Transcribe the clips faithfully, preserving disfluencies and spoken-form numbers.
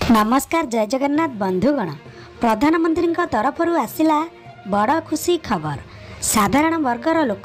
नमस्कार जय जगन्नाथ बंधुगण। प्रधानमंत्री तरफ आसला बड़ खुशी खबर। साधारण वर्गर लोक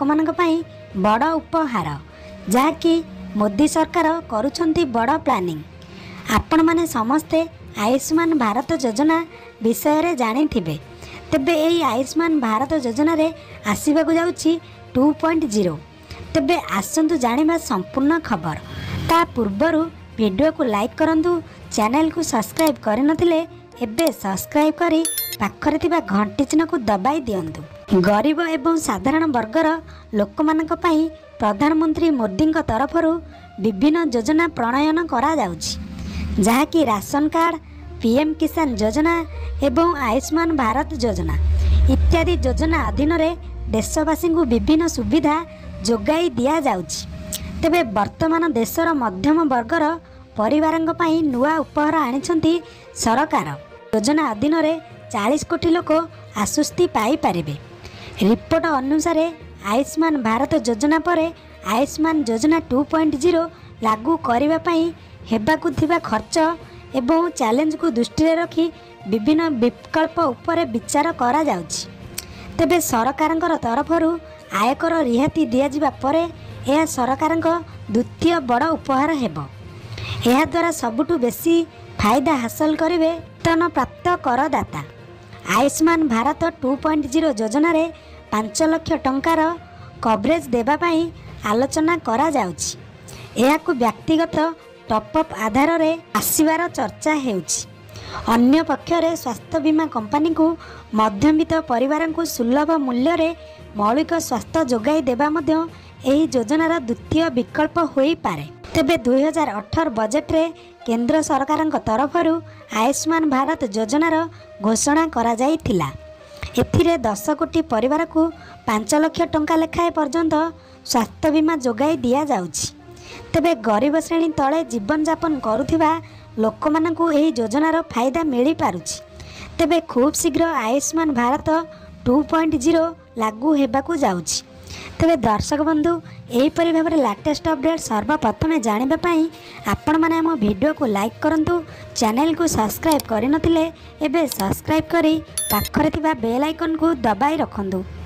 बड़ उपहार जहाँकि मोदी सरकार करुछंती बड़ प्लानिंग। आपण माने समस्ते आयुष्मान भारत योजना विषय रे जानी थिबे। तेबे एई आयुष्मान भारत योजना रे आसीबाकु जाउछि टू पॉइंट ज़ीरो। तेबे आसंतु जानिबा संपूर्ण खबर। ता पूर्वरु वीडियो को लाइक करंतु, चैनल को सब्सक्राइब करनथिले एबे सब्सक्राइब करी पाखरे थिबा घंटी चिन्ह को दबाई दियंतु। गरीब एवं साधारण वर्गर लोकमानक पई प्रधानमंत्री मोदी तरफरु विभिन्न योजना प्रणयन करा जाउछि, जहाँकि राशन कार्ड, पीएम किसान योजना एवं आयुष्मान भारत योजना इत्यादि योजना अधीन रे देशवासी को विभिन्न सुविधा जोगाई दिया जाउछि। तेबे वर्तमान देशर मध्यम वर्गर परिवारंग पई नुआ उपहार आनिछंती सरकार। योजना अधीन रे चालीस कोटी लोक आश्वस्ति पाई पारिबे। रिपोर्ट अनुसार आयुष्मान भारत योजना परे आयुष्मान योजना टू पॉइंट ज़ीरो लागू करने पई हेबाकु थिबा खर्च एवं चैलेंज को दृष्टि रखी विभिन्न विकल्प उपरे विचार करा जाउछि। तेबे सरकारंकर तरफरु आयकर रिहाती दिया जिबा परे यह सरकार द्वितीय बड़ उपहार हेबो। यह द्वारा सबुठु बेसी फायदा हासिल करेंगे वेतन प्राप्त करदाता। Ayushman Bharat two point zero योजना रे पांच लाख टंकार कवरेज देबा पई आलोचना करा जाउछि। एहाकु व्यक्तिगत टॉपअप आधार रे आसीबार चर्चा हेउछि। अन्य पक्षरे स्वास्थ्य बीमा कंपनी को मध्यमित परिवार को सुलभ मूल्य रे मौलिक स्वास्थ्य जोगाई देबा मध्य एही योजनार द्वितीय विकल्प होई पारे। तेबे दुई हजार अठारह बजेट रे केंद्र सरकार तरफरु आयुष्मान भारत योजनार घोषणा करा जाइथिला। एथिरे दस कोटी परिवार को पांच लाख टंका लेखाए पर्यंत स्वास्थ्य बीमा जोगाई दिया जाउछि। तेबे गरीब श्रेणी तले जीवन यापन करुथिबा लोकमानंकु एही योजनार फायदा मिली पारुछि। तेबे खूब शीघ्र Ayushman Bharat two point zero लागू हेबाकु जाउछि। तेबे दर्शक बंधु एहीपरि भाबरे लेटेस्ट अपडेट सर्वप्रथमे जानिबा पई आपण माने हम वीडियो को लाइक करंतु, चैनल को सब्सक्राइब करि नथिले एबे सब्सक्राइब करी पाखरे थिबा बेल आइकन को दबाई रखंतु।